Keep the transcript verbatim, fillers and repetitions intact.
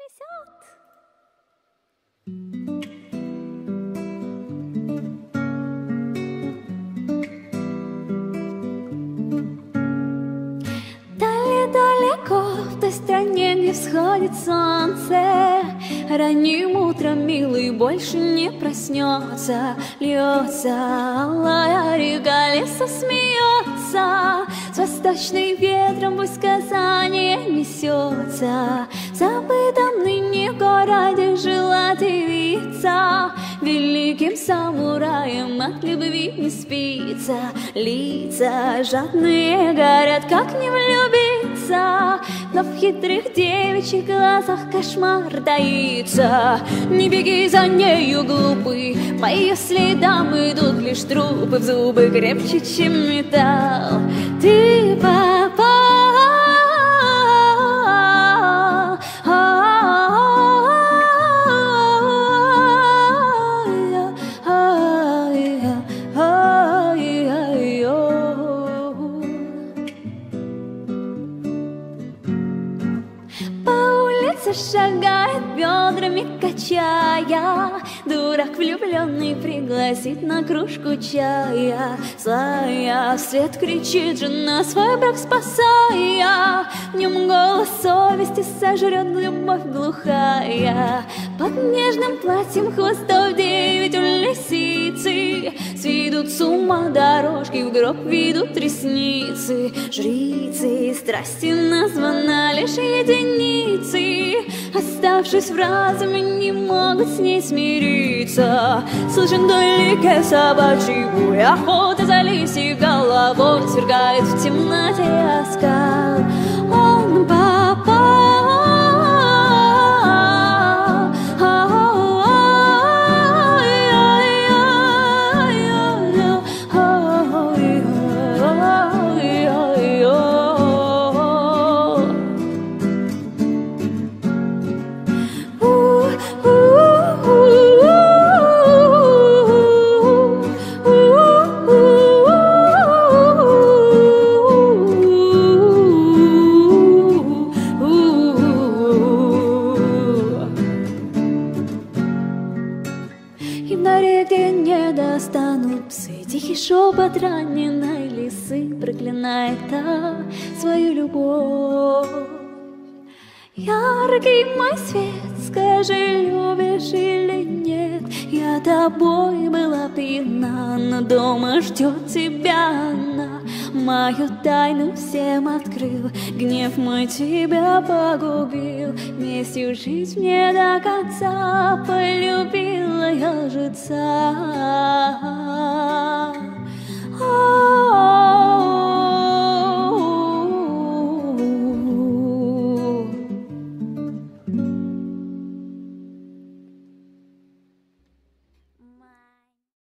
несет. Далеко в той стране, где всходит солнце, ранним утром милый больше не проснется. Льется алая река, лесо смеется, с восточным ветром пусть сказание несется. В забытом ныне городе жила девица, великим самураем от любви не спится. Лица жадные горят, как не влюбиться, но в хитрых девичьих глазах кошмар таится. Не беги за нею, глупый, по ее следам идут лишь трупы, в зубы крепче, чем металл. Ты попал, шагает бедрами, качая. Дурак влюбленный пригласит на кружку чая. Злая вслед кричит жена, свой брак спасая. В нем голос совести сожрет любовь глухая. Под нежным платьем хвостов девять у лисицы сведут с ума дорожки, в гроб ведут ресницы. Жрицы страсти названа лишь единицы, оставшись в разуме, не могут с ней смириться. Слышен вдалеке собачий вой, охота за лисьей головой, сверкает в темноте оскал. Он попал, шепот раненой лисы проклинает та свою любовь. Яркий мой свет, скажи, любишь или нет? Я тобой была пьяна, но дома ждет тебя она. Мою тайну всем открыл, гнев мой тебя погубил. Местью жить мне до конца, полюбила я лжеца.